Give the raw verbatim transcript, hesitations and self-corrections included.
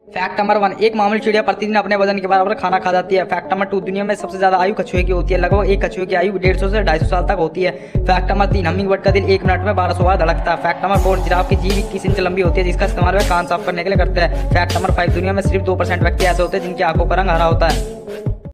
Fact number one, एक मामूली चिड़िया प्रतिदिन अपने वजन के बराबर खाना खा जाती है। फैक्ट नंबर टू, दुनिया में सबसे ज्यादा आयु कछुए की होती है। लगभग एक कछुए की आयु डेढ़ सौ से ढाई सौ साल तक होती है। फैक्ट नंबर तीन, हमिंग बर्ड का दिल एक मिनट में बारह सौ बार धड़कता है। फैक्ट नंबर फोर, जिराफ की जीभ इक्कीस इंच लंबी होती है जिसका इस्तेमाल वे कान साफ करने के लिए करते हैं। फैक्ट नंबर फाइव, दुनिया में सिर्फ दो परसेंट व्यक्ति ऐसे होते हैं जिनकी आंखों का रंग हरा होता है।